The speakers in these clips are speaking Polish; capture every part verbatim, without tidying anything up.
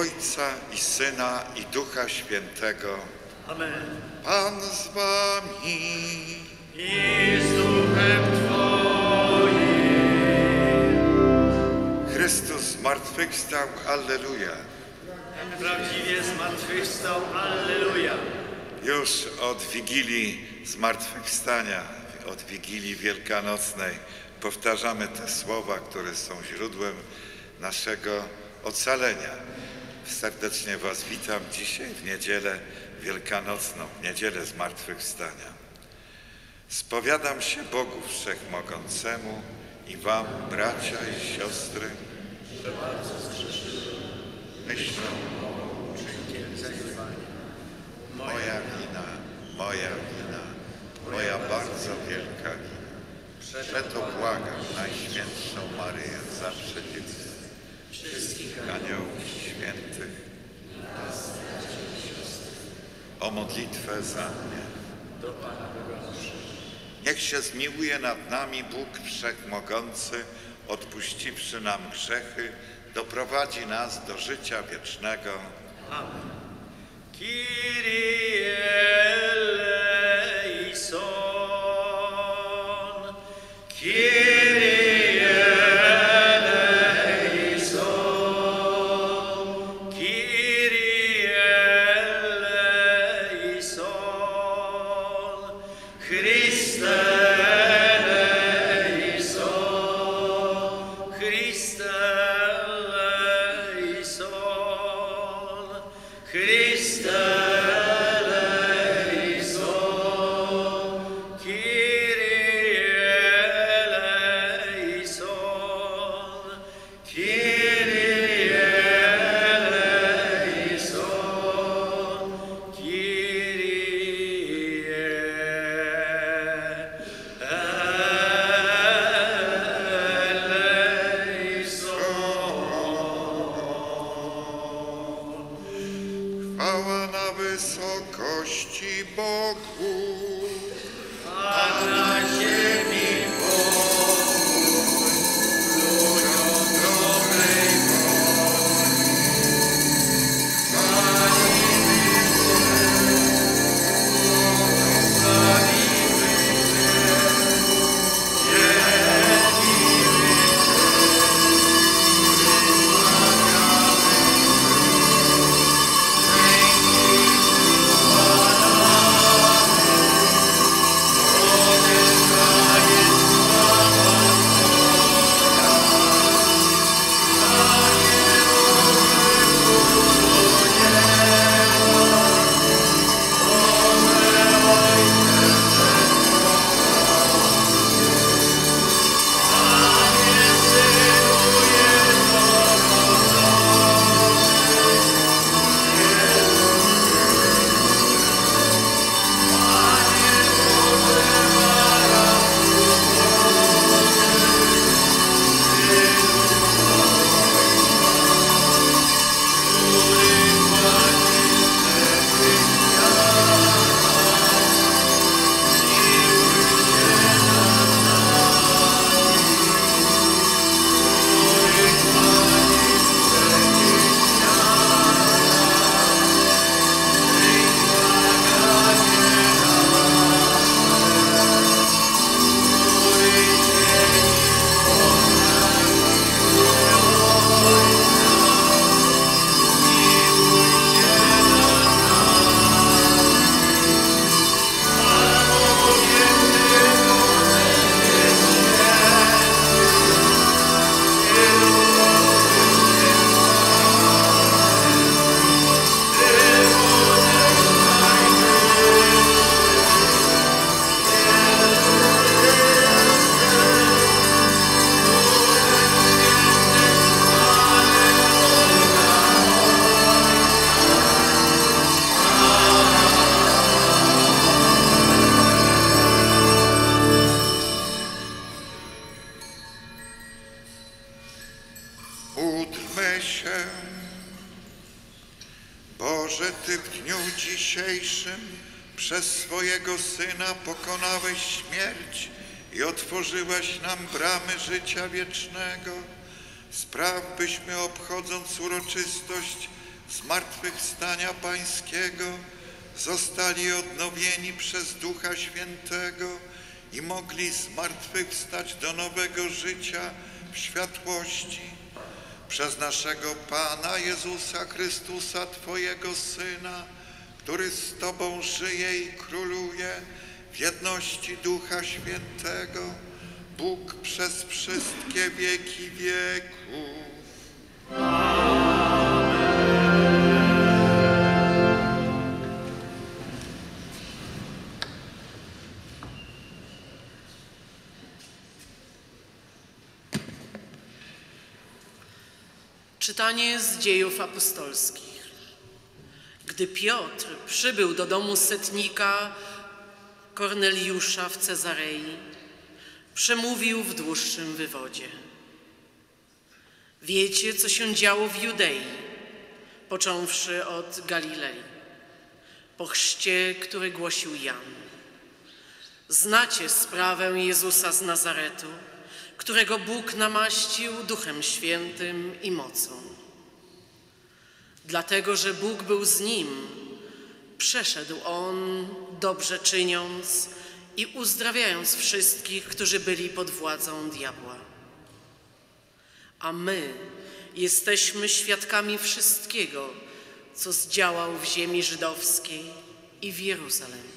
Ojca i Syna i Ducha Świętego. Amen. Pan z wami. I z duchem Twoim. Chrystus zmartwychwstał, alleluja. Prawdziwie zmartwychwstał, alleluja. Już od Wigilii Zmartwychwstania, od Wigilii Wielkanocnej powtarzamy te słowa, które są źródłem naszego ocalenia. Serdecznie Was witam dzisiaj w niedzielę wielkanocną, w niedzielę Zmartwychwstania. Spowiadam się Bogu Wszechmogącemu i Wam, bracia i siostry, Że bardzo zgrzeszyłem. myślą, Uczynkiem, zaniedbaniem. moja wina, moja wina, moja bardzo wielka wina. Przeto błagam Najświętszą Maryję, zawsze dziecko, Wszystkich aniołów świętych, o modlitwę za mnie. do Pana wygoszy. Niech się zmiłuje nad nami Bóg Wszechmogący, odpuściwszy nam grzechy, doprowadzi nas do życia wiecznego. Amen. Kyrie eleison. Kyrie eleison. Kyrie eleison. Chryste eleison. Chryste eleison. Chryste eleison. Kyrie eleison. Kyrie eleison. Kyrie eleison. Chwała na wysokości Bogu. A na ziemi pokój ludziom dobrej woli. Chwalimy Cię, Módlmy się. Boże, Ty w dniu dzisiejszym przez swojego Syna pokonałeś śmierć i otworzyłeś nam bramy życia wiecznego. Spraw, byśmy obchodząc uroczystość zmartwychwstania Pańskiego zostali odnowieni przez Ducha Świętego i mogli zmartwychwstać do nowego życia w światłości. Przez naszego Pana Jezusa Chrystusa, Twojego Syna, który z Tobą żyje i króluje w jedności Ducha Świętego, Bóg przez wszystkie wieki wieków. Czytanie z Dziejów Apostolskich. Gdy Piotr przybył do domu setnika Korneliusza w Cezarei, przemówił w dłuższym wywodzie. Wiecie, co się działo w Judei, począwszy od Galilei, po chrzcie, który głosił Jan. Znacie sprawę Jezusa z Nazaretu, którego Bóg namaścił Duchem Świętym i mocą. Dlatego, że Bóg był z nim, przeszedł on, dobrze czyniąc i uzdrawiając wszystkich, którzy byli pod władzą diabła. A my jesteśmy świadkami wszystkiego, co zdziałał w ziemi żydowskiej i w Jeruzalemie.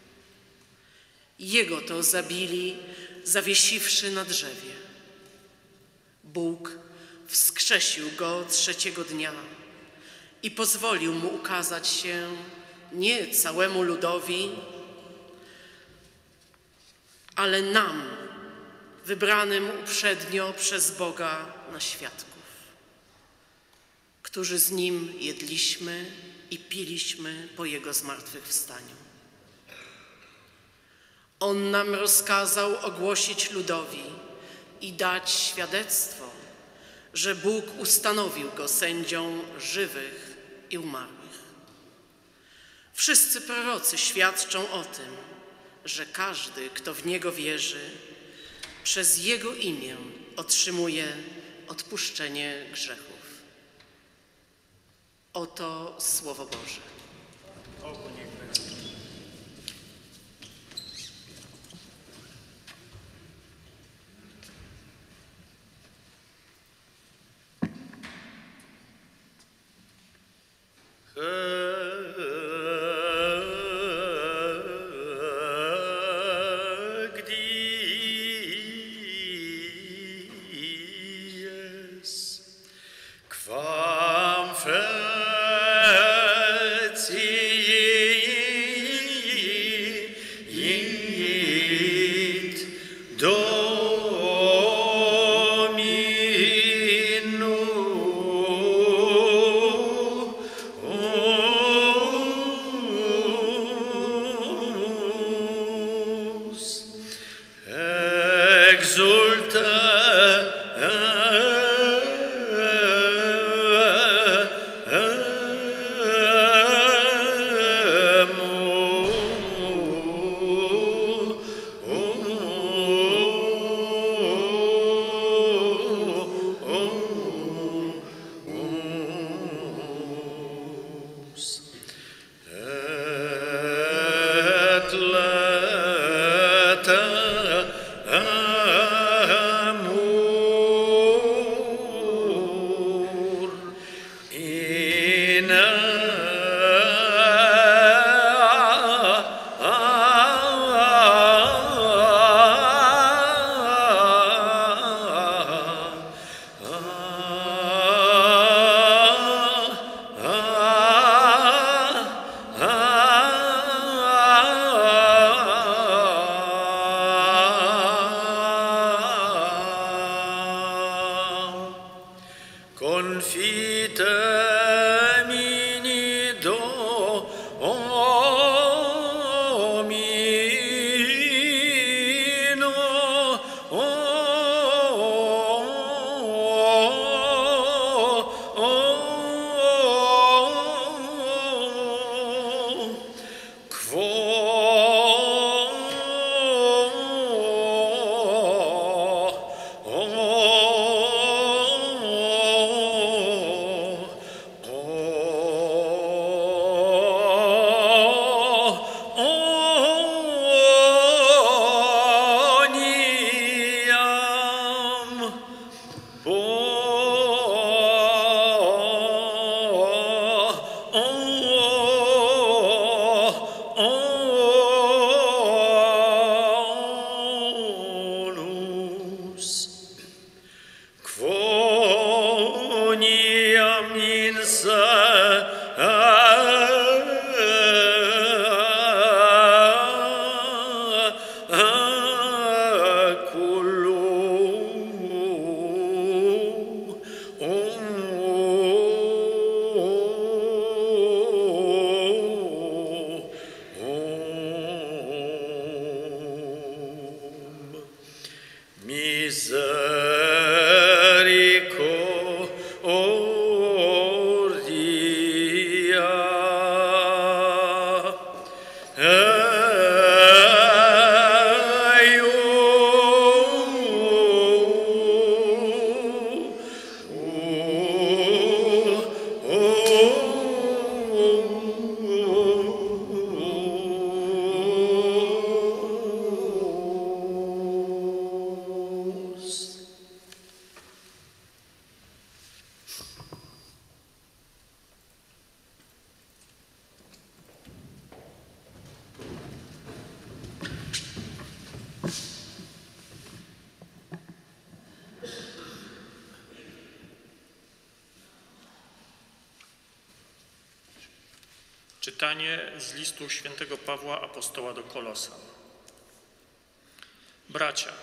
Jego to zabili, zawiesiwszy na drzewie. Bóg wskrzesił go trzeciego dnia i pozwolił mu ukazać się nie całemu ludowi, ale nam, wybranym uprzednio przez Boga na świadków, którzy z Nim jedliśmy i piliśmy po Jego zmartwychwstaniu. On nam rozkazał ogłosić ludowi i dać świadectwo, że Bóg ustanowił go sędzią żywych i umarłych. Wszyscy prorocy świadczą o tym, że każdy, kto w Niego wierzy, przez Jego imię otrzymuje odpuszczenie grzechów. Oto Słowo Boże. Quam facie Czytanie z listu świętego Pawła apostoła do Kolosan. Bracia,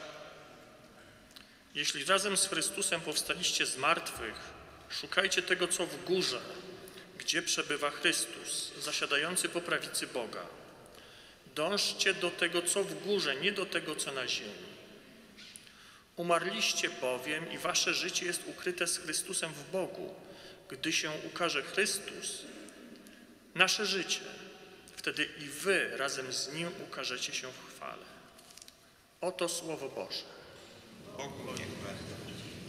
jeśli razem z Chrystusem powstaliście z martwych, szukajcie tego, co w górze, gdzie przebywa Chrystus, zasiadający po prawicy Boga. Dążcie do tego, co w górze, nie do tego, co na ziemi. Umarliście bowiem i wasze życie jest ukryte z Chrystusem w Bogu. Gdy się ukaże Chrystus, nasze życie, wtedy i wy razem z Nim ukażecie się w chwale. Oto Słowo Boże. Bogu niech będzie.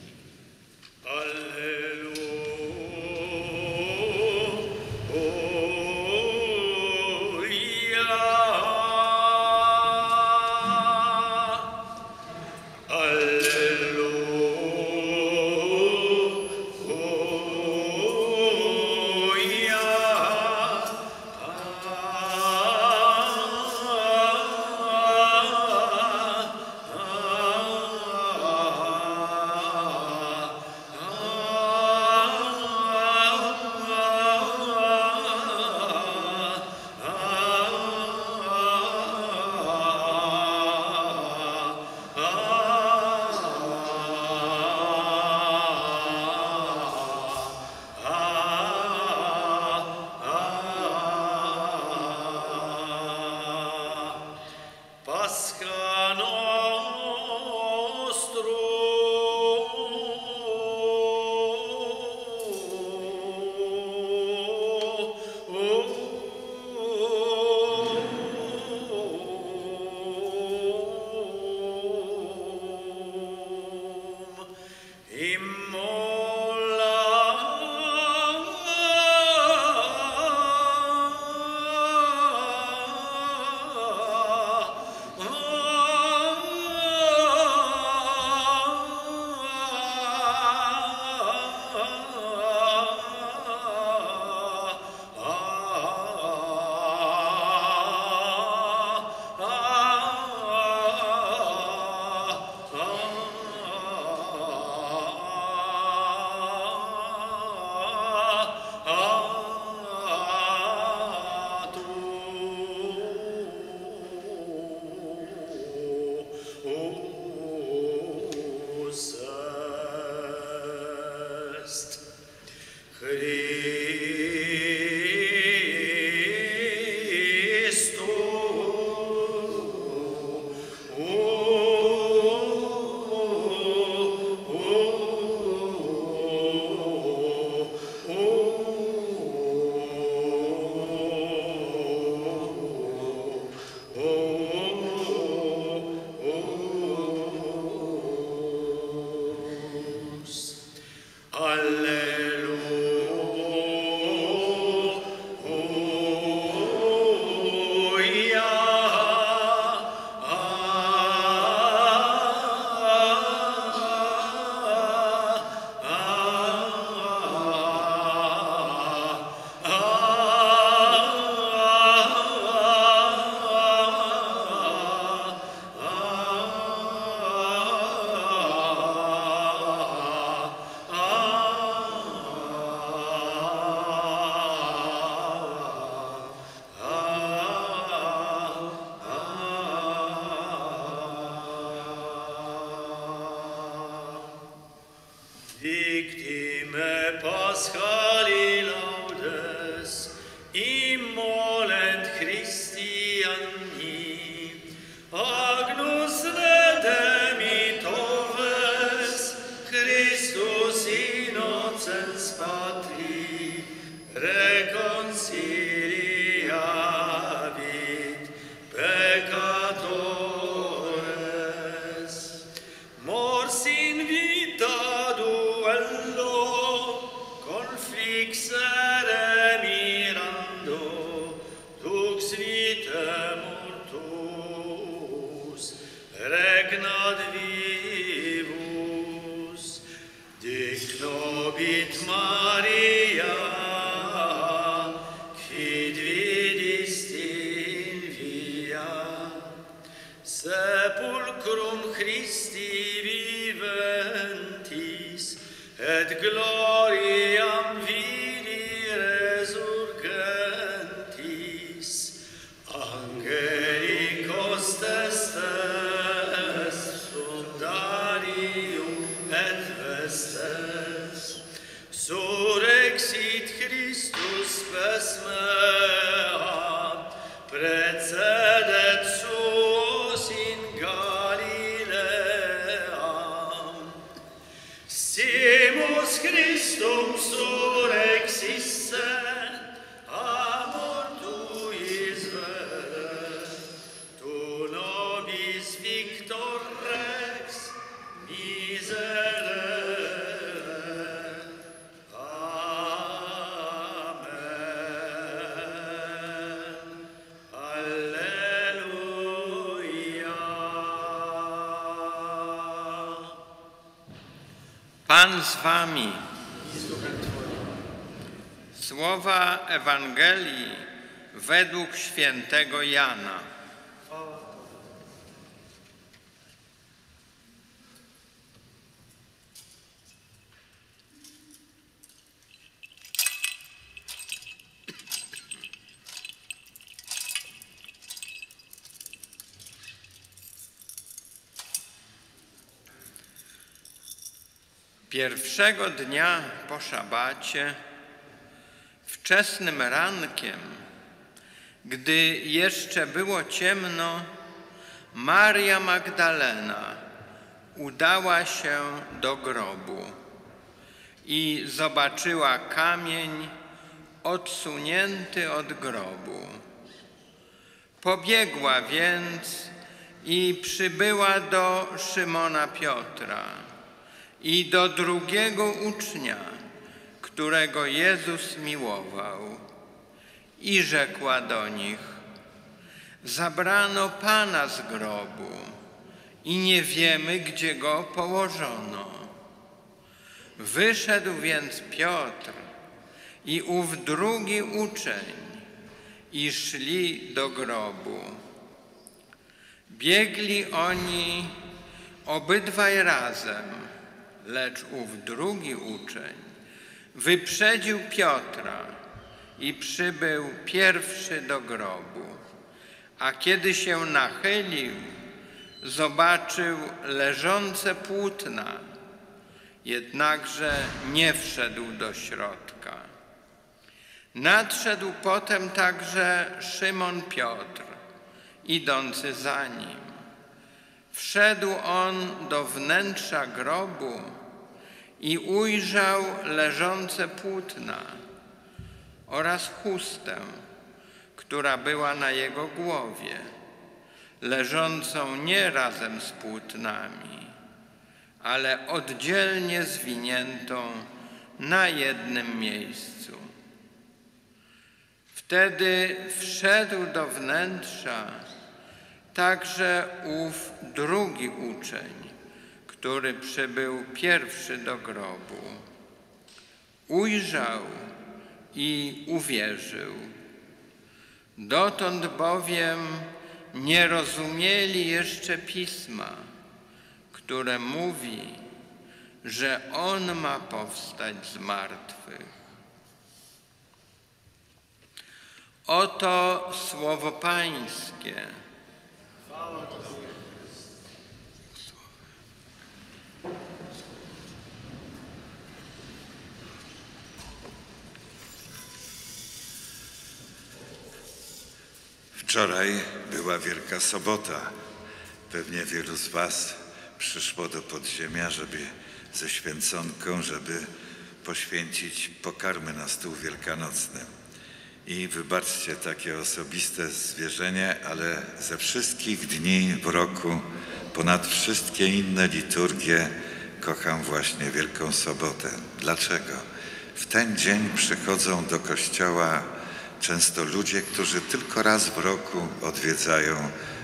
Victime Paschali laudes, immolent Christi anni, agnus redemitor regnat vivus, dic nobit Maria, quid vidist in via, sepulcrum Christi viventis, et gloriam vidi resurgentis, angelicos testes, sundarium et vestes, surrexit Christus spes mea, precedet suos in Galileam. Simus Christum surrexisse, a mortuis vere, tu nobis victor rex miserere. Amen. Alleluja. Pan z wami. Słowa Ewangelii według świętego Jana. Pierwszego dnia po szabacie, wczesnym rankiem, gdy jeszcze było ciemno, Maria Magdalena udała się do grobu i zobaczyła kamień odsunięty od grobu. Pobiegła więc i przybyła do Szymona Piotra i do drugiego ucznia, którego Jezus miłował, i rzekła do nich: zabrano Pana z grobu i nie wiemy, gdzie go położono. Wyszedł więc Piotr i ów drugi uczeń i szli do grobu. Biegli oni obydwaj razem, lecz ów drugi uczeń wyprzedził Piotra i przybył pierwszy do grobu, a kiedy się nachylił, zobaczył leżące płótna, jednakże nie wszedł do środka. Nadszedł potem także Szymon Piotr, idący za nim. Wszedł on do wnętrza grobu i ujrzał leżące płótna oraz chustę, która była na jego głowie, leżącą nie razem z płótnami, ale oddzielnie zwiniętą na jednym miejscu. Wtedy wszedł do wnętrza także ów drugi uczeń, który przybył pierwszy do grobu. Ujrzał i uwierzył. Dotąd bowiem nie rozumieli jeszcze Pisma, które mówi, że On ma powstać z martwych. Oto słowo Pańskie. Wczoraj była Wielka Sobota. Pewnie wielu z was przyszło do podziemia, żeby ze święconką, żeby poświęcić pokarmy na stół wielkanocny. I wybaczcie takie osobiste zwierzenie, ale ze wszystkich dni w roku, ponad wszystkie inne liturgie, kocham właśnie Wielką Sobotę. Dlaczego? W ten dzień przychodzą do kościoła często ludzie, którzy tylko raz w roku odwiedzają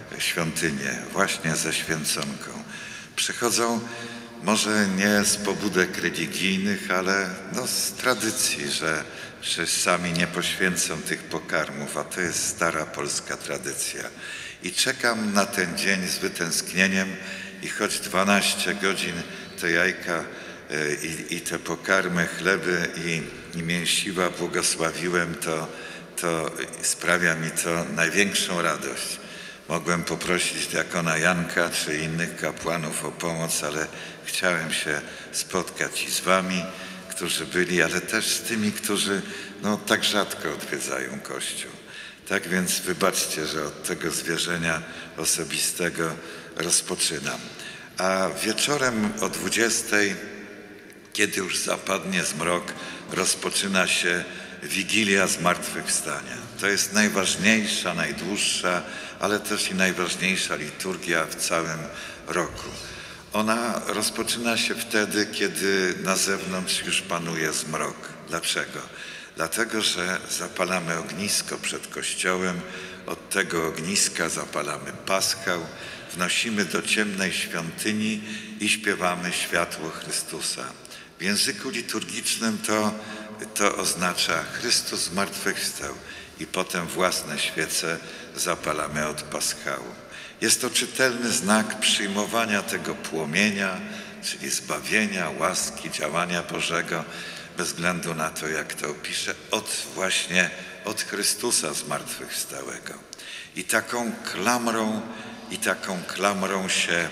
świątynię właśnie ze święconką. Przychodzą może nie z pobudek religijnych, ale no z tradycji, że, że sami nie poświęcą tych pokarmów, a to jest stara polska tradycja. I czekam na ten dzień z wytęsknieniem i choć dwanaście godzin te jajka i, i te pokarmy, chleby i, i mięsiwa błogosławiłem, to, to sprawia mi to największą radość. Mogłem poprosić diakona Janka czy innych kapłanów o pomoc, ale chciałem się spotkać i z wami, którzy byli, ale też z tymi, którzy no, tak rzadko odwiedzają Kościół. Tak więc wybaczcie, że od tego zwierzenia osobistego rozpoczynam. A wieczorem o dwudziestej, kiedy już zapadnie zmrok, rozpoczyna się Wigilia Zmartwychwstania. To jest najważniejsza, najdłuższa, ale też i najważniejsza liturgia w całym roku. Ona rozpoczyna się wtedy, kiedy na zewnątrz już panuje zmrok. Dlaczego? Dlatego, że zapalamy ognisko przed Kościołem, od tego ogniska zapalamy paschał, wnosimy do ciemnej świątyni i śpiewamy światło Chrystusa. W języku liturgicznym to, to oznacza Chrystus zmartwychwstał i potem własne świece zapalamy od paschału. Jest to czytelny znak przyjmowania tego płomienia, czyli zbawienia, łaski, działania Bożego, bez względu na to, jak to opiszę, od właśnie od Chrystusa zmartwychwstałego. I taką klamrą, i taką klamrą się e,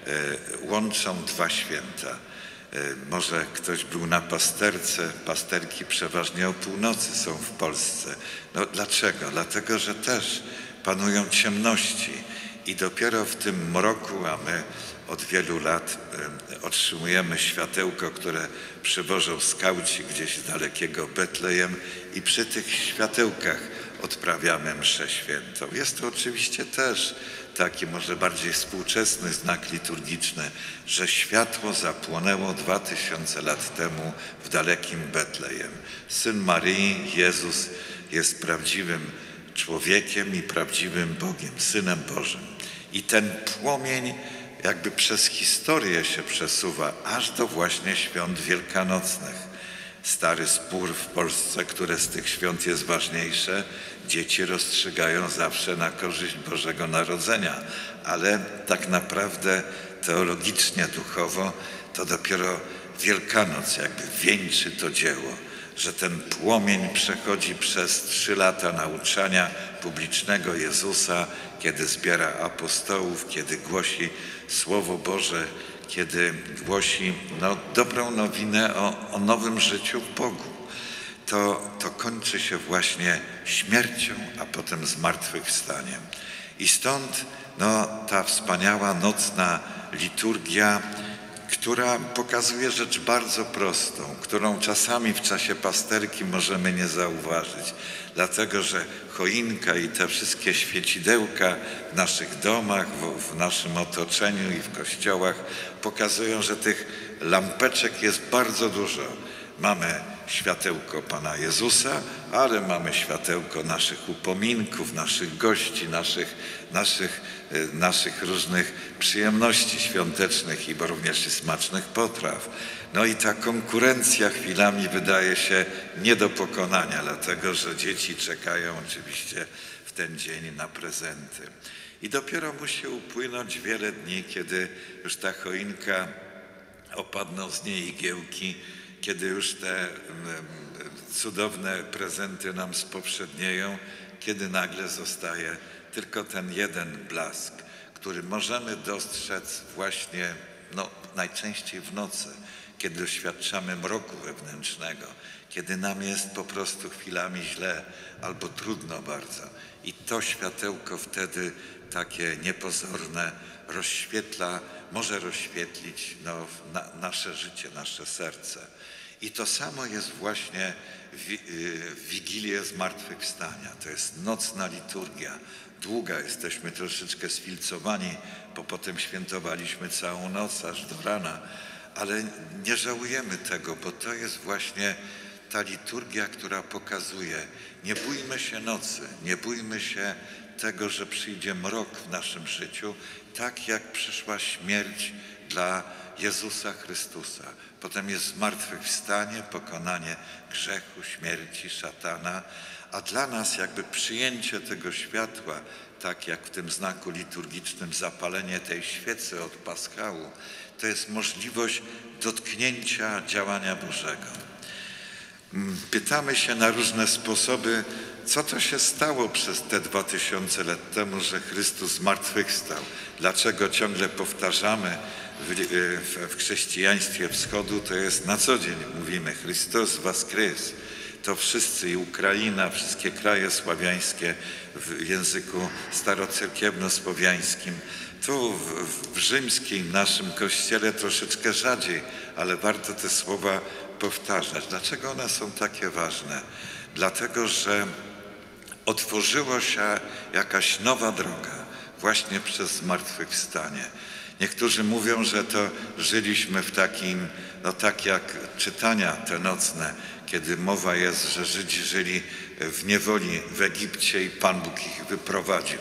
łączą dwa święta. E, może ktoś był na pasterce, pasterki przeważnie o północy są w Polsce. No dlaczego? Dlatego, że też panują ciemności i dopiero w tym mroku, a my od wielu lat y, otrzymujemy światełko, które przywożą skauci gdzieś z dalekiego Betlejem i przy tych światełkach odprawiamy mszę świętą. Jest to oczywiście też taki może bardziej współczesny znak liturgiczny, że światło zapłonęło dwa tysiące lat temu w dalekim Betlejem. Syn Maryi, Jezus, jest prawdziwym człowiekiem i prawdziwym Bogiem, Synem Bożym. I ten płomień jakby przez historię się przesuwa aż do właśnie świąt wielkanocnych. Stary spór w Polsce, które z tych świąt jest ważniejsze, dzieci rozstrzygają zawsze na korzyść Bożego Narodzenia, ale tak naprawdę teologicznie, duchowo to dopiero Wielkanoc jakby wieńczy to dzieło, że ten płomień przechodzi przez trzy lata nauczania publicznego Jezusa, kiedy zbiera apostołów, kiedy głosi Słowo Boże, kiedy głosi no, dobrą nowinę o, o nowym życiu w Bogu. To, to kończy się właśnie śmiercią, a potem zmartwychwstaniem. I stąd no, ta wspaniała nocna liturgia, która pokazuje rzecz bardzo prostą, którą czasami w czasie pasterki możemy nie zauważyć, dlatego że choinka i te wszystkie świecidełka w naszych domach, w, w naszym otoczeniu i w kościołach pokazują, że tych lampeczek jest bardzo dużo. Mamy światełko Pana Jezusa, ale mamy światełko naszych upominków, naszych gości, naszych, naszych, naszych różnych przyjemności świątecznych i również i smacznych potraw. No i ta konkurencja chwilami wydaje się nie do pokonania, dlatego że dzieci czekają oczywiście w ten dzień na prezenty. I dopiero musi upłynąć wiele dni, kiedy już ta choinka, opadną z niej igiełki, kiedy już te cudowne prezenty nam spowszednieją, kiedy nagle zostaje tylko ten jeden blask, który możemy dostrzec właśnie no, najczęściej w nocy, kiedy doświadczamy mroku wewnętrznego, kiedy nam jest po prostu chwilami źle albo trudno bardzo. I to światełko wtedy takie niepozorne rozświetla, może rozświetlić no, na, nasze życie, nasze serce. I to samo jest właśnie w Wigilię Zmartwychwstania. To jest nocna liturgia. Długa, jesteśmy troszeczkę sfilcowani, bo potem świętowaliśmy całą noc aż do rana. Ale nie żałujemy tego, bo to jest właśnie ta liturgia, która pokazuje, nie bójmy się nocy, nie bójmy się tego, że przyjdzie mrok w naszym życiu, tak jak przyszła śmierć dla Jezusa Chrystusa. Potem jest zmartwychwstanie, pokonanie grzechu, śmierci, szatana, a dla nas jakby przyjęcie tego światła, tak jak w tym znaku liturgicznym zapalenie tej świecy od paschału, to jest możliwość dotknięcia działania Bożego. Pytamy się na różne sposoby, co to się stało przez te dwa tysiące lat temu, że Chrystus zmartwychwstał. Dlaczego ciągle powtarzamy w, w, w chrześcijaństwie wschodu, to jest na co dzień mówimy Chrystus woskres. To wszyscy, i Ukraina, wszystkie kraje sławiańskie w języku starocerkiewno-słowiańskim. Tu w, w rzymskim naszym kościele troszeczkę rzadziej, ale warto te słowa powtarzać. Dlaczego one są takie ważne? Dlatego, że otworzyła się jakaś nowa droga właśnie przez zmartwychwstanie. Niektórzy mówią, że to żyliśmy w takim, no tak jak czytania te nocne, kiedy mowa jest, że Żydzi żyli w niewoli w Egipcie i Pan Bóg ich wyprowadził.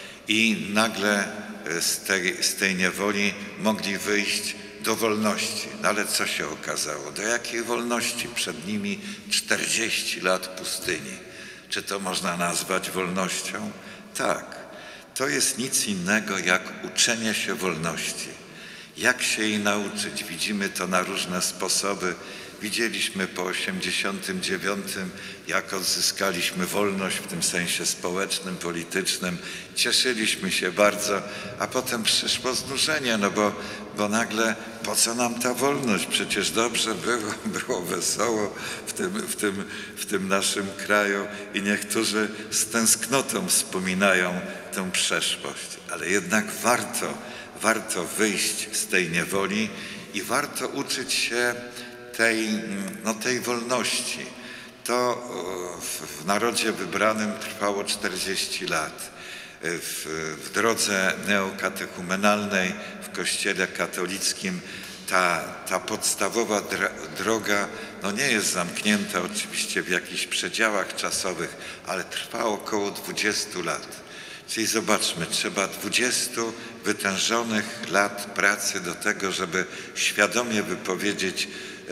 I nagle z tej, z tej niewoli mogli wyjść do wolności. No ale co się okazało? Do jakiej wolności? Przed nimi czterdzieści lat pustyni. Czy to można nazwać wolnością? Tak. To jest nic innego jak uczenie się wolności. Jak się jej nauczyć? Widzimy to na różne sposoby. Widzieliśmy po osiemdziesiątym dziewiątym, jak odzyskaliśmy wolność w tym sensie społecznym, politycznym. Cieszyliśmy się bardzo, a potem przyszło znużenie, no bo, bo nagle po co nam ta wolność? Przecież dobrze było, było wesoło w tym, w tym, w tym naszym kraju i niektórzy z tęsknotą wspominają tę przeszłość. Ale jednak warto, warto wyjść z tej niewoli i warto uczyć się tej, no tej wolności. To w, w narodzie wybranym trwało czterdzieści lat. W, w drodze neokatechumenalnej w Kościele katolickim ta, ta podstawowa dra, droga no nie jest zamknięta oczywiście w jakichś przedziałach czasowych, ale trwa około dwudziestu lat. Czyli zobaczmy, trzeba dwudziestu wytężonych lat pracy do tego, żeby świadomie wypowiedzieć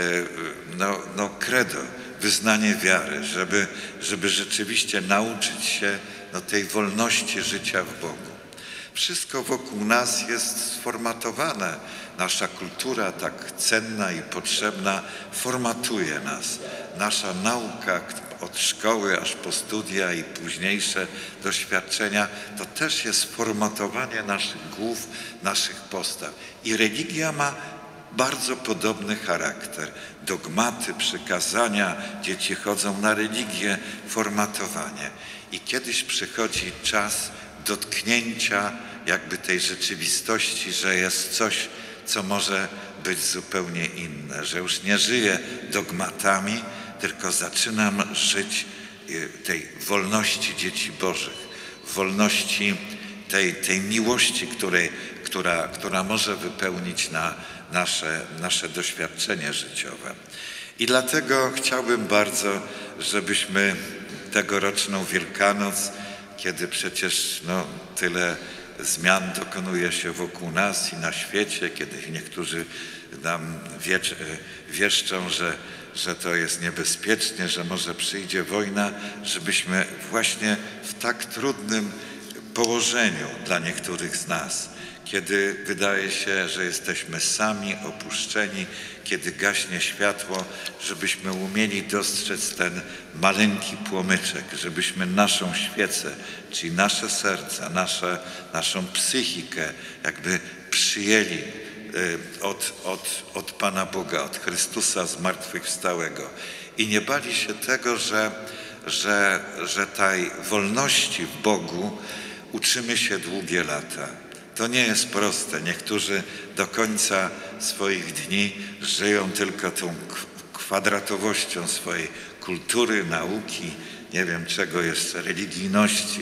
no, no credo, wyznanie wiary, żeby, żeby rzeczywiście nauczyć się no, tej wolności życia w Bogu. Wszystko wokół nas jest sformatowane. Nasza kultura tak cenna i potrzebna formatuje nas. Nasza nauka od szkoły aż po studia i późniejsze doświadczenia to też jest formatowanie naszych głów, naszych postaw. I religia ma bardzo podobny charakter. Dogmaty, przykazania, dzieci chodzą na religię, formatowanie. I kiedyś przychodzi czas dotknięcia jakby tej rzeczywistości, że jest coś, co może być zupełnie inne, że już nie żyję dogmatami, tylko zaczynam żyć tej wolności dzieci Bożych, wolności tej, tej miłości, której, która, która może wypełnić na nasze, nasze doświadczenie życiowe. I dlatego chciałbym bardzo, żebyśmy tegoroczną Wielkanoc, kiedy przecież no, tyle zmian dokonuje się wokół nas i na świecie, kiedy niektórzy nam wiecz, wieszczą, że, że to jest niebezpiecznie, że może przyjdzie wojna, żebyśmy właśnie w tak trudnym położeniu dla niektórych z nas, kiedy wydaje się, że jesteśmy sami, opuszczeni, kiedy gaśnie światło, żebyśmy umieli dostrzec ten maleńki płomyczek, żebyśmy naszą świecę, czyli nasze serca, nasze, naszą psychikę jakby przyjęli od, od, od Pana Boga, od Chrystusa zmartwychwstałego i nie bali się tego, że, że, że tej wolności w Bogu uczymy się długie lata. To nie jest proste. Niektórzy do końca swoich dni żyją tylko tą kwadratowością swojej kultury, nauki, nie wiem czego jeszcze, religijności.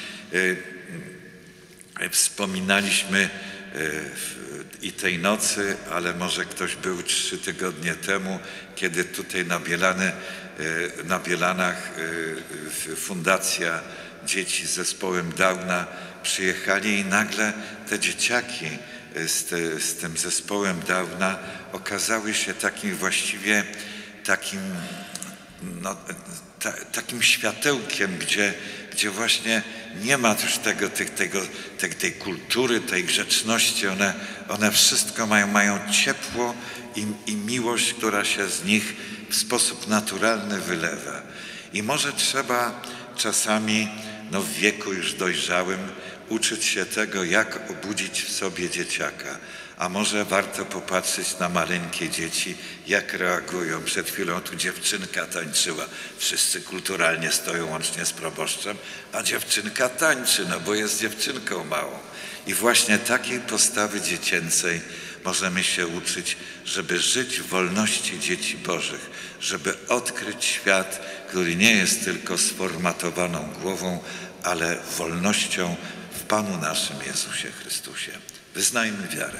Wspominaliśmy i tej nocy, ale może ktoś był trzy tygodnie temu, kiedy tutaj na, Bielany, na Bielanach fundacja dzieci z zespołem Downa przyjechali i nagle te dzieciaki z, te, z tym zespołem Downa okazały się takim właściwie takim, no, ta, takim światełkiem, gdzie, gdzie właśnie nie ma już tego, tych, tego, tej, tej kultury, tej grzeczności. One, one wszystko mają, mają ciepło i, i miłość, która się z nich w sposób naturalny wylewa. I może trzeba czasami no, w wieku już dojrzałym uczyć się tego, jak obudzić w sobie dzieciaka. A może warto popatrzeć na maleńkie dzieci, jak reagują. Przed chwilą tu dziewczynka tańczyła. Wszyscy kulturalnie stoją łącznie z proboszczem, a dziewczynka tańczy, no bo jest dziewczynką małą. I właśnie takiej postawy dziecięcej możemy się uczyć, żeby żyć w wolności dzieci Bożych, żeby odkryć świat, który nie jest tylko sformatowaną głową, ale wolnością w Panu naszym Jezusie Chrystusie. Wyznajmy wiarę.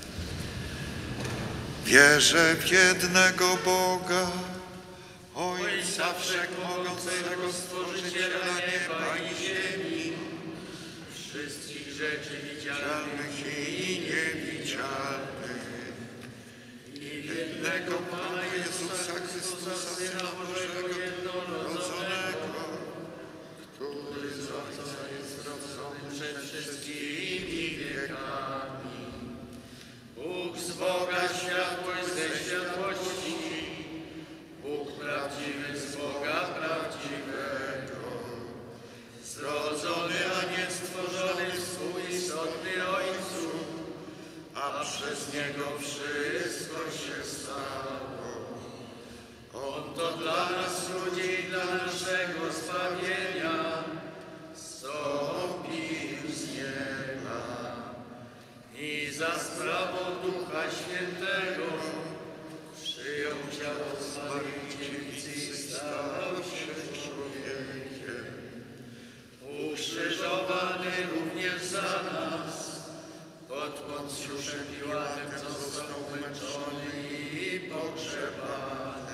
Wierzę w jednego Boga, Ojca Wszechmogącego, Stworzyciela nieba i ziemi, Wszystkich rzeczy widzialnych widzialnych i niewidzialnych, i jednego Pana Jezusa Chrystusa, Syna Bożego jednorodzonego, który z Ojca jest rodzony przed wszystkimi wiekami. Bóg z Boga, światłość ze światłości, Bóg prawdziwy z Boga prawdziwego, zrodzony, a nie stworzony, współistotny Ojcu, a przez Niego wszystko się stało. On to dla nas ludzi i dla naszego zbawienia zstąpił z nieba i za sprawą Ducha Świętego przyjął ciało Zbawicielcy i stał się człowiekiem. Ukrzyżowany również za nas, pod Poncjuszem Piłatem został męczony i pogrzebany.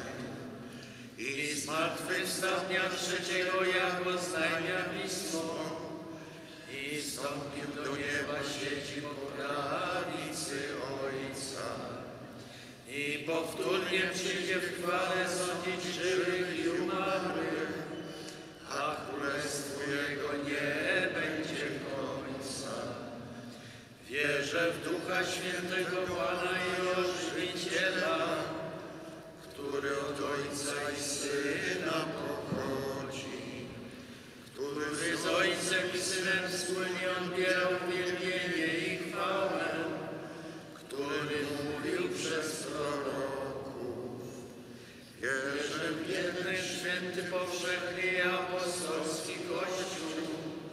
I zmartwychwstał dnia trzeciego jako znajmia pismo i stąpił do nieba, siedzi po prawicy Ojca. I powtórnie przyjdzie w chwale sądzić żywych i umarłych, a królestwu Jego nie będzie końca. Wierzę w Ducha Świętego Pana i Ożywiciela, który od Ojca i Syna pochodzi, który z Ojcem i Synem wspólnie odbierał uwielbienie i chwałę, który mówił przez proroków. Wierzę w jeden święty, powszechny i apostolski Kościół,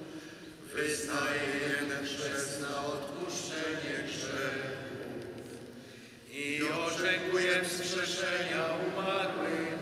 wyznaję jeden chrzest na odpuszczenie grzechów i oczekuję wskrzeszenia umarłych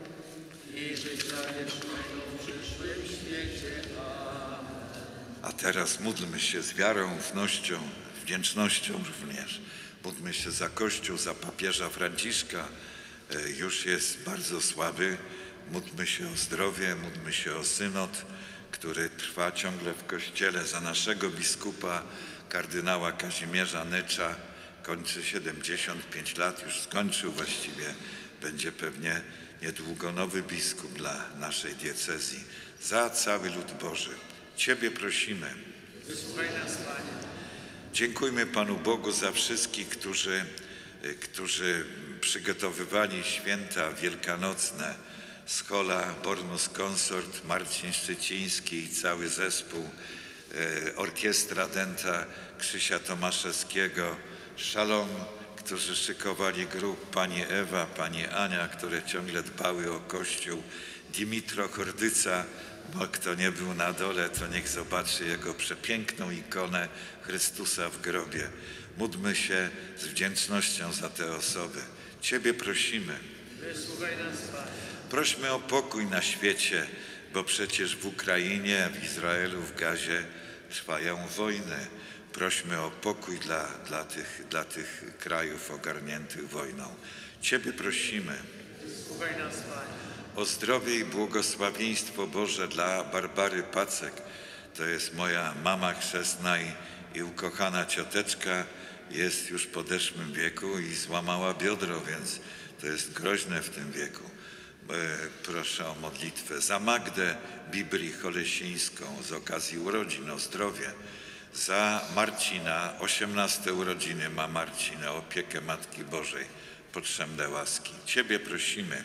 i życia wiecznego w przyszłym świecie. Amen. A teraz módlmy się z wiarą, ufnością, wdzięcznością również. Módlmy się za Kościół, za papieża Franciszka. Już jest bardzo słaby. Módlmy się o zdrowie, módlmy się o synod, który trwa ciągle w Kościele, za naszego biskupa, kardynała Kazimierza Nycza. Kończy siedemdziesiąt pięć lat, już skończył właściwie. Będzie pewnie niedługo nowy biskup dla naszej diecezji. Za cały lud Boży. Ciebie prosimy. Wysłuchaj nas, Panie. Dziękujmy Panu Bogu za wszystkich, którzy, którzy przygotowywali święta wielkanocne. Schola, Bormus Consort, Marcin Szczyciński i cały zespół, orkiestra Dęta Krzysia Tomaszewskiego, Szalom, którzy szykowali grób, pani Ewa, pani Ania, które ciągle dbały o Kościół, Dimitro Kordyca, bo kto nie był na dole, to niech zobaczy jego przepiękną ikonę Chrystusa w grobie. Módlmy się z wdzięcznością za te osoby. Ciebie prosimy. Wysłuchaj nas, Panie. Prośmy o pokój na świecie, bo przecież w Ukrainie, w Izraelu, w Gazie trwają wojny. Prośmy o pokój dla, dla, tych, dla tych krajów ogarniętych wojną. Ciebie prosimy. Wysłuchaj nas, Panie. o zdrowie i błogosławieństwo Boże dla Barbary Pacek. To jest moja mama chrzestna i, i ukochana cioteczka. Jest już w podeszłym wieku i złamała biodro, więc to jest groźne w tym wieku. Proszę o modlitwę za Magdę Bibri-Cholesińską z okazji urodzin, o zdrowie. Za Marcina, osiemnaste urodziny ma Marcin, o opiekę Matki Bożej, potrzebne łaski. Ciebie prosimy.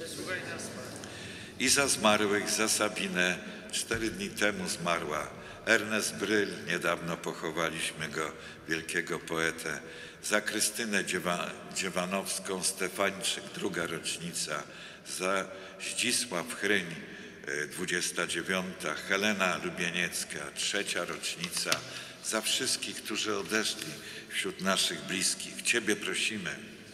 I za zmarłych, za Sabinę, cztery dni temu zmarła. Ernest Bryl, niedawno pochowaliśmy go, wielkiego poetę. Za Krystynę Dziewa, Dziewanowską-Stefańczyk, druga rocznica. Za Zdzisław Chryń, dwudziesta dziewiąta. Helena Lubieniecka, trzecia rocznica. Za wszystkich, którzy odeszli wśród naszych bliskich. Ciebie prosimy.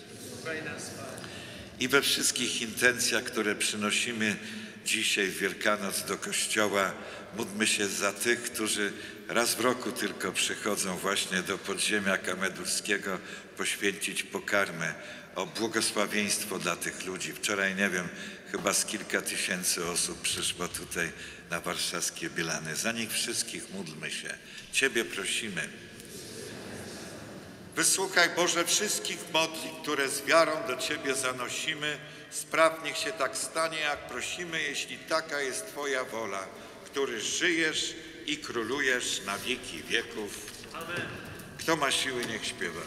I we wszystkich intencjach, które przynosimy dzisiaj w Wielkanoc do Kościoła, módlmy się za tych, którzy raz w roku tylko przychodzą właśnie do podziemia Kamedurskiego poświęcić pokarmę, o błogosławieństwo dla tych ludzi. Wczoraj, nie wiem, chyba z kilka tysięcy osób przyszło tutaj na warszawskie Bielany. Za nich wszystkich módlmy się. Ciebie prosimy. Wysłuchaj, Boże, wszystkich modlitw, które z wiarą do Ciebie zanosimy. Spraw, niech się tak stanie, jak prosimy, jeśli taka jest Twoja wola, który żyjesz i królujesz na wieki wieków. Amen. Kto ma siły, niech śpiewa.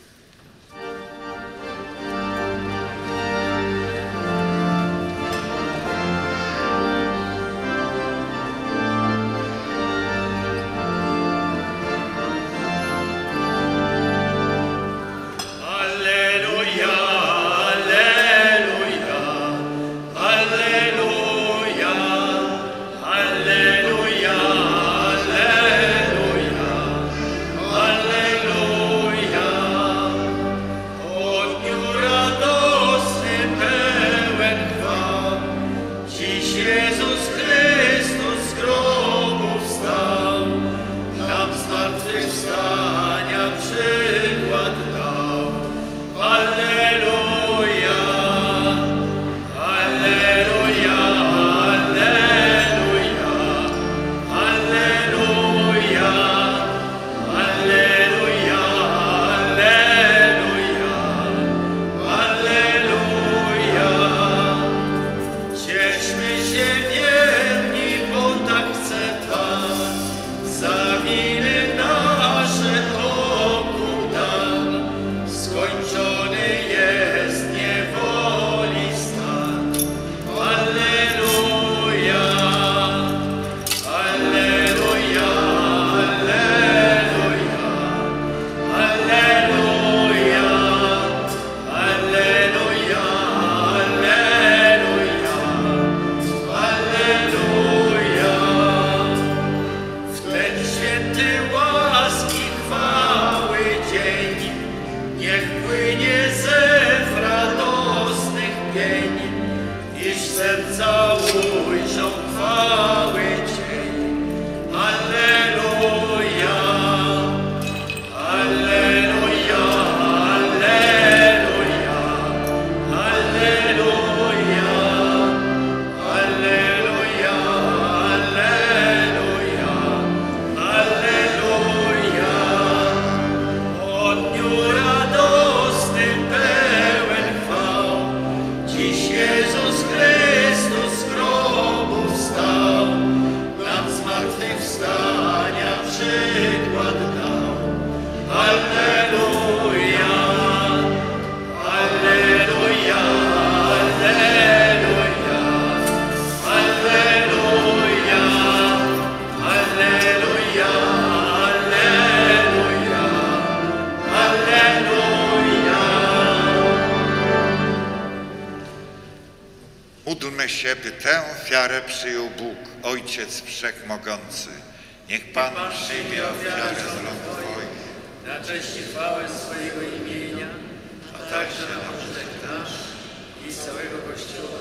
Módlmy się, by tę ofiarę przyjął Bóg, Ojciec Wszechmogący. Niech Pan przyjmie ofiarę z rąk Twoich na cześć i chwałę swojego imienia, a także na pożytek nasz i całego Kościoła.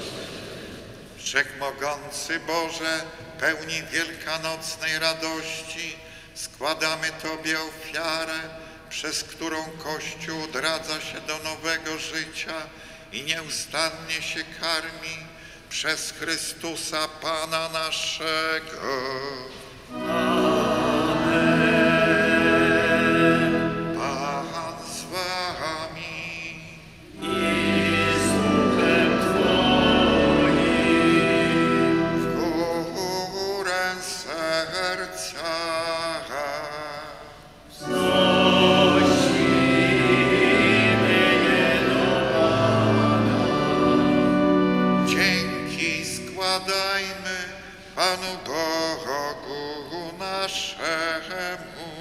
Wszechmogący Boże, pełni wielkanocnej radości, składamy Tobie ofiarę, przez którą Kościół odradza się do nowego życia i nieustannie się karmi. Przez Chrystusa Pana naszego. Pan z wami. W górę serca. Dzięki składajmy Panu Bogu naszemu.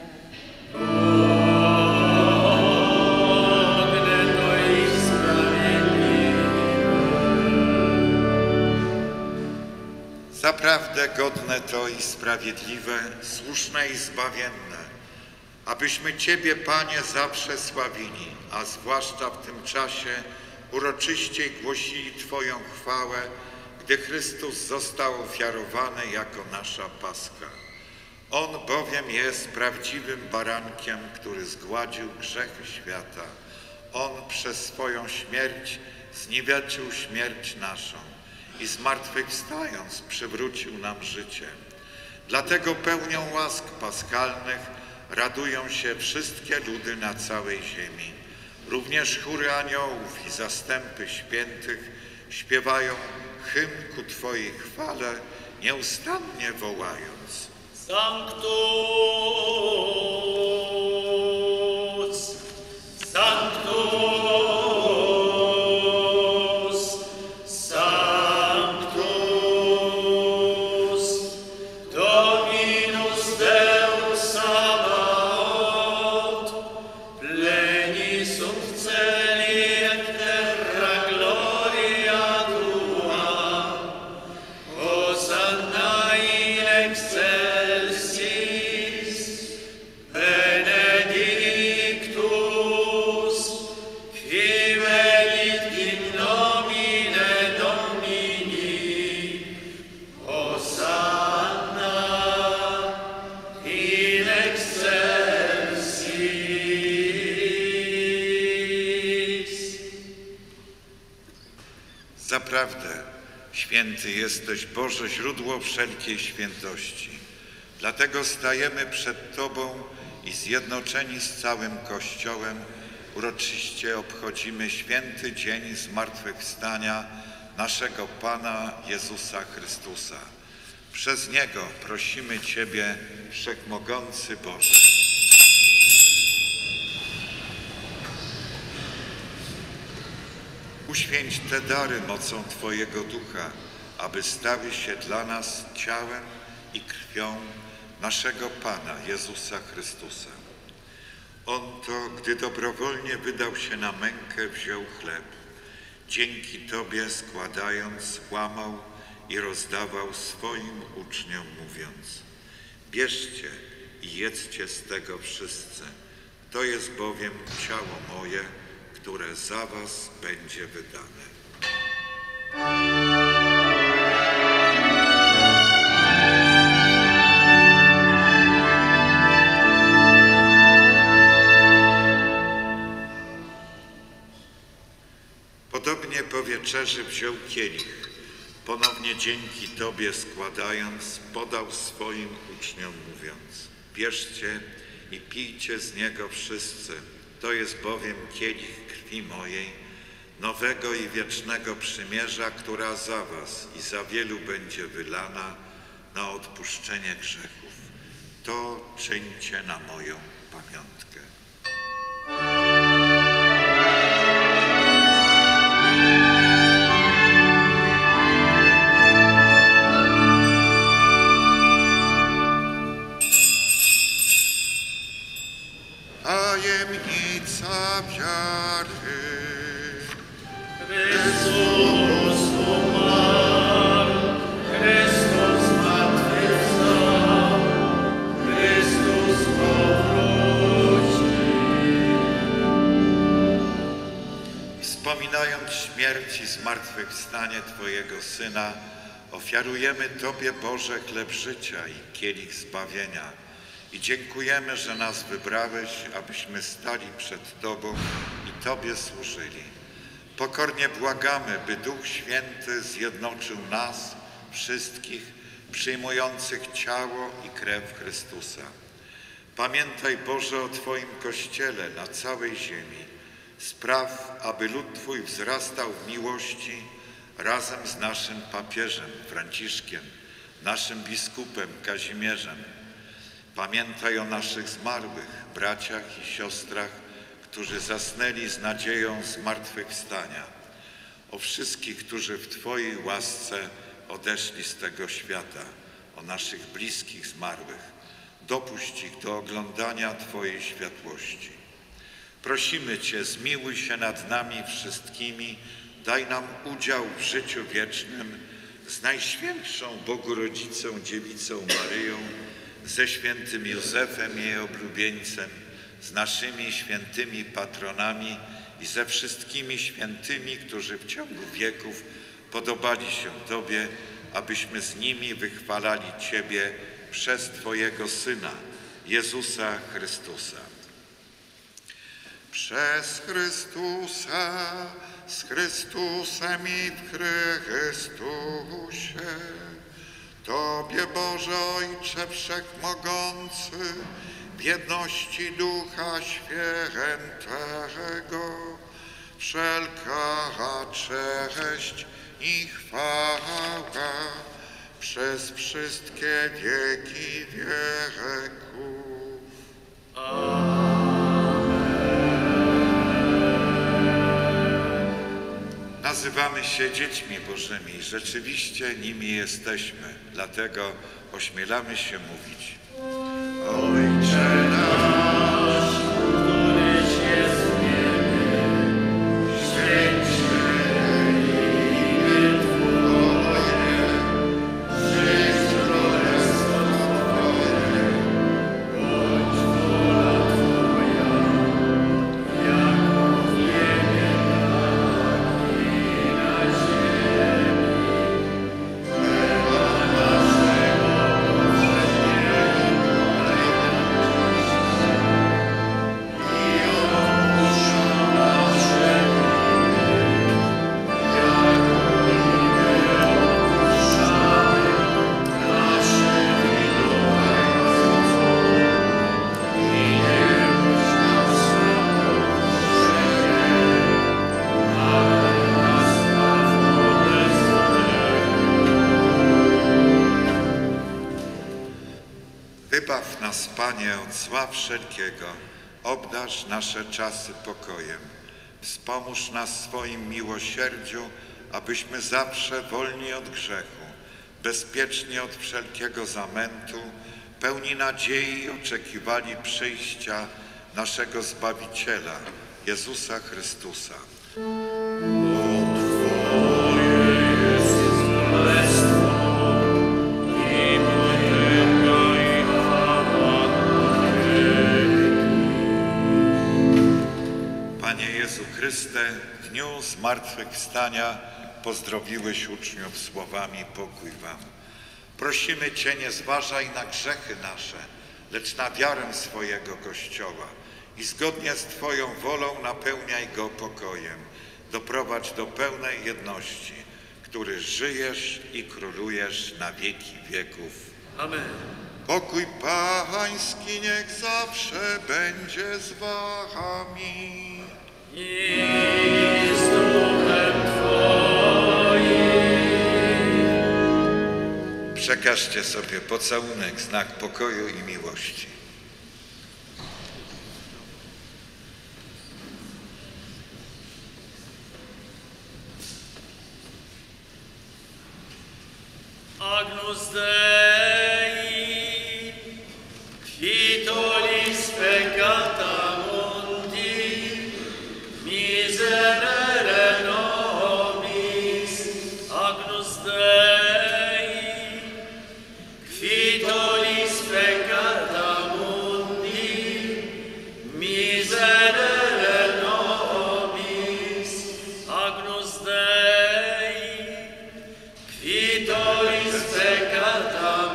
Zaprawdę godne to i sprawiedliwe, słuszne i zbawienne, abyśmy Ciebie, Panie, zawsze sławili, a zwłaszcza w tym czasie uroczyście głosili Twoją chwałę, gdy Chrystus został ofiarowany jako nasza Paska. On bowiem jest prawdziwym barankiem, który zgładził grzechy świata. On przez swoją śmierć zniweczył śmierć naszą i zmartwychwstając przywrócił nam życie. Dlatego pełnią łask paschalnych radują się wszystkie ludy na całej ziemi. Również chóry aniołów i zastępy świętych śpiewają hymn ku Twojej chwale, nieustannie wołając. Sanctus, Sanctus, Sanctus, Dominus Deus Sabaoth, pleni sunt celi et terra gloria Tua, Hosanna in excelsis, benedictus, qui venit in nomine Domini, Hosanna in excelsis. Zaprawdę, święty jesteś, Boże, źródło wszelkiej świętości. Dlatego stajemy przed Tobą i zjednoczeni z całym Kościołem uroczyście obchodzimy święty dzień zmartwychwstania naszego Pana Jezusa Chrystusa. Przez Niego prosimy Ciebie, Wszechmogący Boże. Uświęć te dary mocą Twojego Ducha, aby stały się dla nas ciałem i krwią naszego Pana Jezusa Chrystusa. On to, gdy dobrowolnie wydał się na mękę, wziął chleb. Dzięki Tobie składając, łamał i rozdawał swoim uczniom, mówiąc: bierzcie i jedzcie z tego wszyscy. To jest bowiem ciało moje, które za was będzie wydane. Podobnie po wieczerzy wziął kielich. Ponownie dzięki Tobie składając, podał swoim uczniom, mówiąc: bierzcie i pijcie z niego wszyscy. To jest bowiem kielich krwi mojej, nowego i wiecznego przymierza, która za was i za wielu będzie wylana na odpuszczenie grzechów. To czyńcie na moją pamiątkę. Tajemnica wiary. Chrystus umarł, Chrystus zmartwychwstał, Chrystus powrócił. Wspominając śmierć i zmartwychwstanie Twojego Syna, ofiarujemy Tobie, Boże, chleb życia i kielich zbawienia. I dziękujemy, że nas wybrałeś, abyśmy stali przed Tobą i Tobie służyli. Pokornie błagamy, by Duch Święty zjednoczył nas wszystkich przyjmujących ciało i krew Chrystusa. Pamiętaj, Boże, o Twoim Kościele na całej ziemi. Spraw, aby lud Twój wzrastał w miłości razem z naszym papieżem Franciszkiem, naszym biskupem Kazimierzem. Pamiętaj o naszych zmarłych braciach i siostrach, którzy zasnęli z nadzieją zmartwychwstania. O wszystkich, którzy w Twojej łasce odeszli z tego świata, o naszych bliskich zmarłych. Dopuść ich do oglądania Twojej światłości. Prosimy Cię, zmiłuj się nad nami wszystkimi, daj nam udział w życiu wiecznym z Najświętszą Bogu Rodzicą, Dziewicą Maryją, ze świętym Józefem, jej oblubieńcem, z naszymi świętymi patronami i ze wszystkimi świętymi, którzy w ciągu wieków podobali się Tobie, abyśmy z nimi wychwalali Ciebie przez Twojego Syna, Jezusa Chrystusa. Przez Chrystusa, z Chrystusem i w Chrystusie, Tobie, Boże Ojcze Wszechmogący, w jedności Ducha Świętego, wszelka cześć i chwała przez wszystkie wieki wieków. Nazywamy się dziećmi Bożymi i rzeczywiście nimi jesteśmy, dlatego ośmielamy się mówić: Ojcze nasz, któryś jest w niebie, święć się imię Twoje, przyjdź królestwo Twoje, bądź wola Twoja, jako w niebie, tak i na ziemi. Chleba naszego Wybaw nas, Panie, od zła wszelkiego, obdarz nasze czasy pokojem. Wspomóż nas swoim miłosierdziu, abyśmy zawsze wolni od grzechu, bezpieczni od wszelkiego zamętu, pełni nadziei oczekiwali przyjścia naszego Zbawiciela, Jezusa Chrystusa. Panie Jezu Chryste, w dniu zmartwychwstania pozdrowiłeś uczniów słowami: pokój wam. Prosimy Cię, nie zważaj na grzechy nasze, lecz na wiarę swojego Kościoła i zgodnie z Twoją wolą napełniaj go pokojem. Doprowadź do pełnej jedności, który żyjesz i królujesz na wieki wieków. Amen. Pokój Pański niech zawsze będzie z wami. I z duchem Twoim. Przekażcie sobie pocałunek, znak pokoju i miłości. Agnus Dei, qui tollis peccata mundi, miserere nobis. Agnus Dei, qui tollis peccata mundi, miserere nobis. Agnus Dei, qui tollis peccata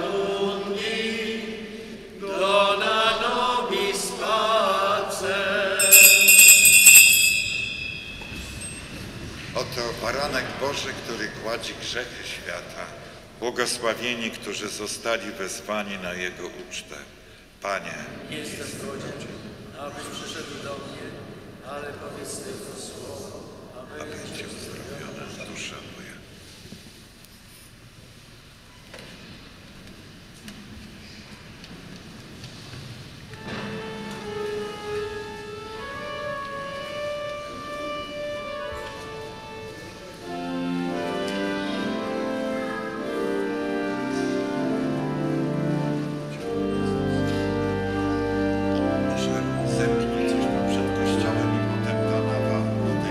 baranek Boży, który gładzi grzechy świata. Błogosławieni, którzy zostali wezwani na Jego ucztę. Panie, Nie jestem godzien, abyś przyszedł do mnie, ale powiedz tylko słowo, a będzie uzdrowiona dusza moja. Może zerknij coś tam przed kościołem i potem ta nawa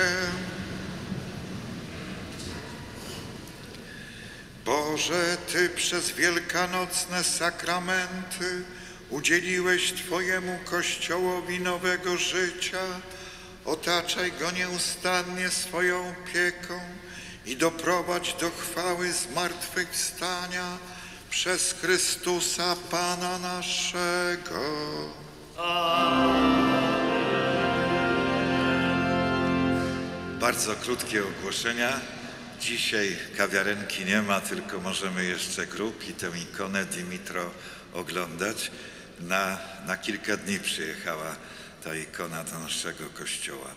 Boże, Ty przez wielkanocne sakramenty udzieliłeś Twojemu Kościołowi nowego życia, otaczaj go nieustannie swoją opieką i doprowadź do chwały zmartwychwstania przez Chrystusa Pana naszego. Bardzo krótkie ogłoszenia. Dzisiaj kawiarenki nie ma, tylko możemy jeszcze grób i tę ikonę Dimitro oglądać. Na, na kilka dni przyjechała ta ikona do naszego kościoła.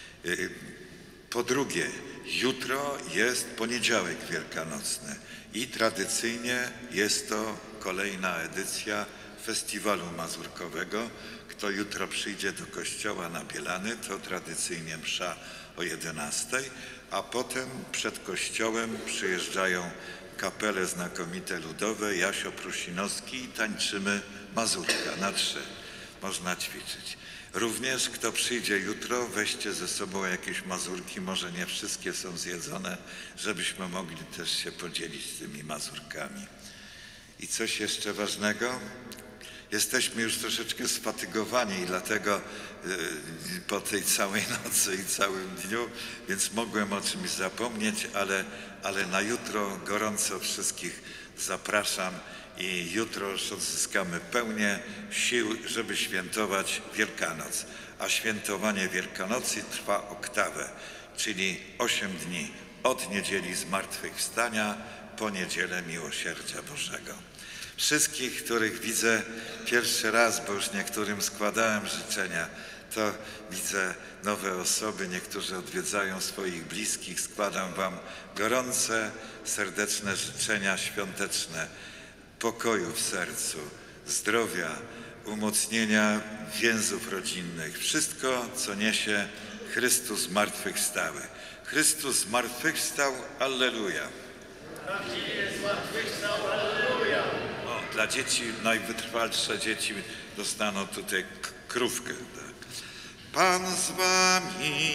Po drugie, jutro jest poniedziałek wielkanocny i tradycyjnie jest to kolejna edycja festiwalu mazurkowego. Kto jutro przyjdzie do kościoła na Bielany, to tradycyjnie msza o jedenastej, a potem przed kościołem przyjeżdżają kapele znakomite ludowe, Jasio Prusinowski i tańczymy mazurka na trzy. Można ćwiczyć. Również kto przyjdzie jutro, weźcie ze sobą jakieś mazurki, może nie wszystkie są zjedzone, żebyśmy mogli też się podzielić tymi mazurkami. I coś jeszcze ważnego? Jesteśmy już troszeczkę sfatygowani i dlatego y, po tej całej nocy i całym dniu, więc mogłem o czymś zapomnieć, ale, ale na jutro gorąco wszystkich zapraszam i jutro już odzyskamy pełnię sił, żeby świętować Wielkanoc. A świętowanie Wielkanocy trwa oktawę, czyli osiem dni od niedzieli Zmartwychwstania po niedzielę Miłosierdzia Bożego. Wszystkich, których widzę pierwszy raz, bo już niektórym składałem życzenia, to widzę nowe osoby, niektórzy odwiedzają swoich bliskich. Składam Wam gorące, serdeczne życzenia świąteczne, pokoju w sercu, zdrowia, umocnienia więzów rodzinnych. Wszystko, co niesie Chrystus zmartwychwstały. Chrystus zmartwychwstał, alleluja. Prawdziwie zmartwychwstał, alleluja. O, dla dzieci, najwytrwalsze dzieci dostaną tutaj k- krówkę. Tak. Pan z wami.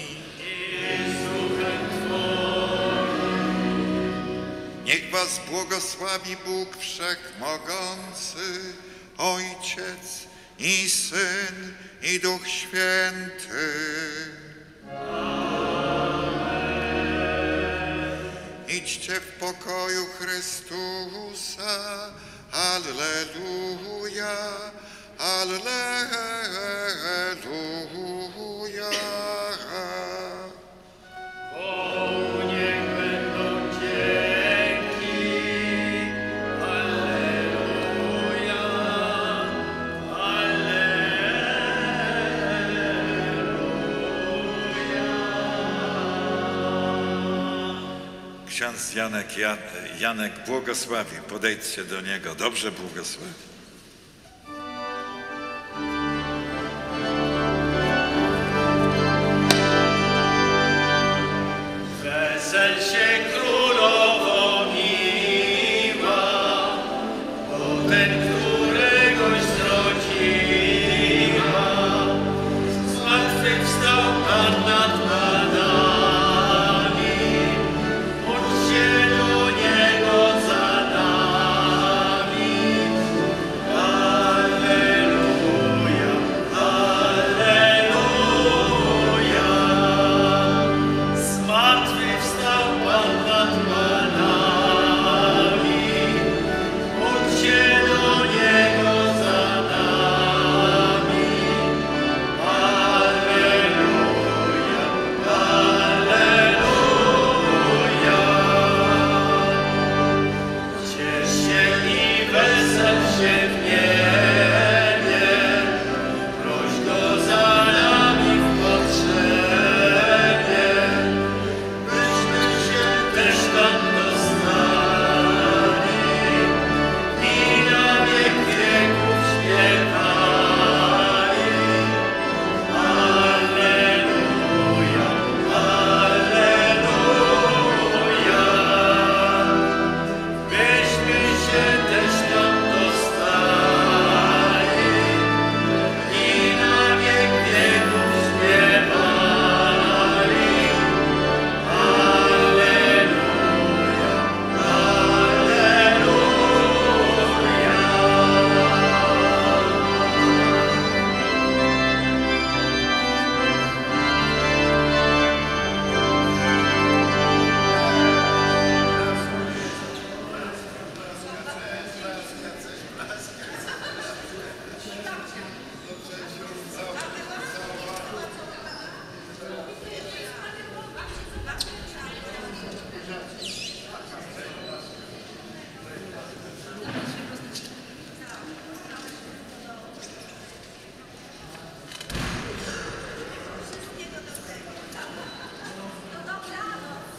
Niech was błogosławi Bóg Wszechmogący, Ojciec i Syn i Duch Święty. Idźcie w pokoju Chrystusa. Alleluja, alleluja. Bogu niech będą dzięki. Alleluja, Ksiądz Janek, Janek błogosławi, podejdźcie do niego, dobrze błogosławi.